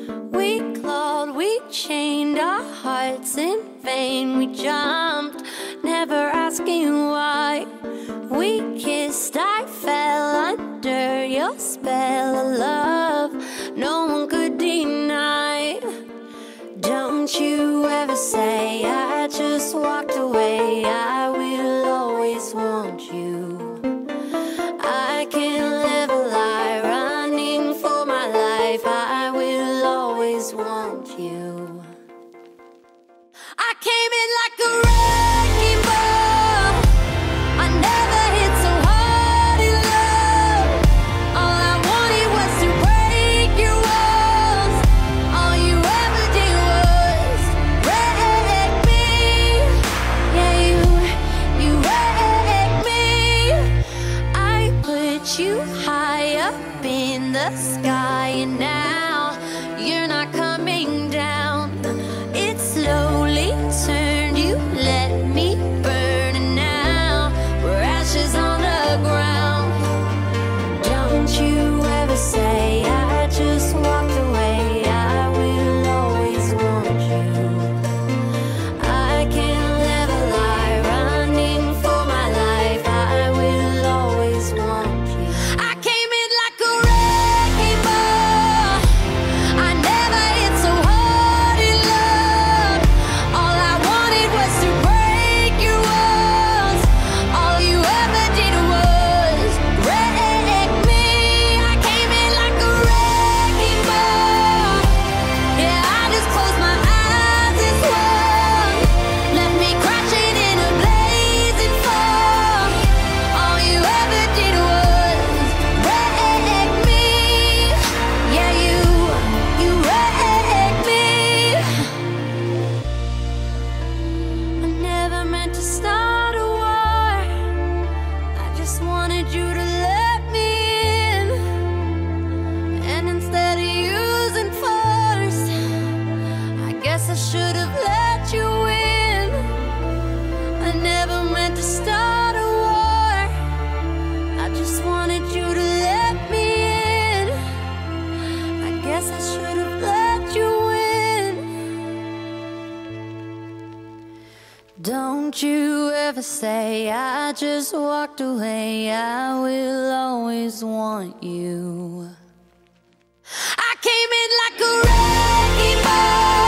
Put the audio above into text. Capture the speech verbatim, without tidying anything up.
We clawed, we chained our hearts in vain. We jumped, never asking why. We kissed, I fell under your spell of love no one could deny. Don't you ever say I just walked away. I will always want you. I can't live a lie, running for my life. I will always want you. I came in like a wrecking ball. I never hit so hard in love. All I wanted was to break your walls. All you ever did was wreck me. Yeah, you, you wrecked me. I put you high up in the sky, and now you're not coming down. It slowly turned, you let me burn, and now we're ashes on the ground. Don't you ever say I just walked away. I will always want you. I can't live a lie, running for my life. I will always want you. I came in like a wrecking ball. I never hit so hard in love. All I wanted was to break your walls. All you ever did was wreck me. I came in like a wrecking ball. Yeah, I just closed my eyes and swung. Left me crashing in a blazing fall. All you ever did was wreck me. Yeah, you, you wrecked me. I never meant to start a war. I just wanted you to let me in. And instead of using force, I guess I should have let you in. I never meant to start a war. I just wanted you to let me in. I guess I should have let you in. Don't you ever say I just walked away. I will always want you. I came in like a wrecking ball.